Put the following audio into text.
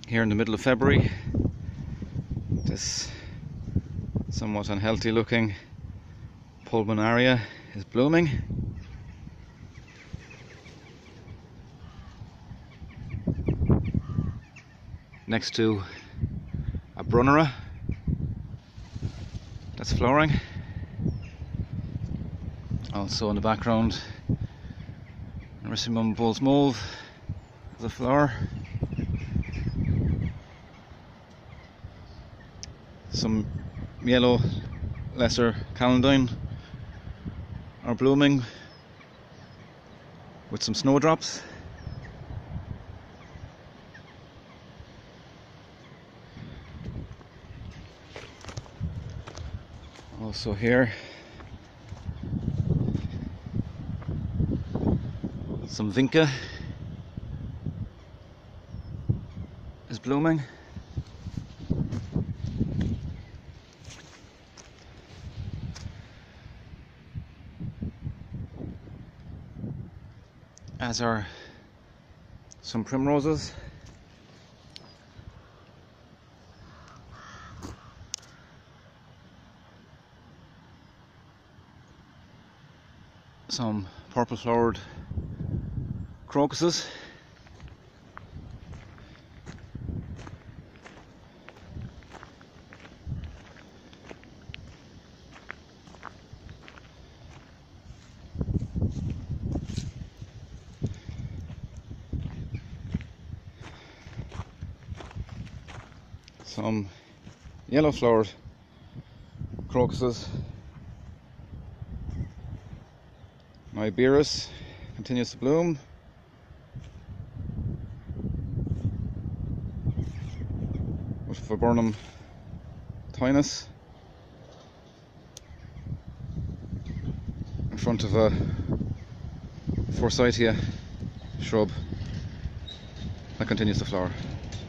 Here in the middle of February, this somewhat unhealthy looking Pulmonaria is blooming. Next to a Brunnera that's flowering. Also in the background, Bull's mauve as a flower. Some yellow lesser calendine are blooming with some snowdrops. Also here, some vinca is blooming. As are some primroses. Some purple flowered crocuses. Some yellow flowered crocuses. My Iberis continues to bloom. With Viburnum tinus in front of a Forsythia shrub that continues to flower.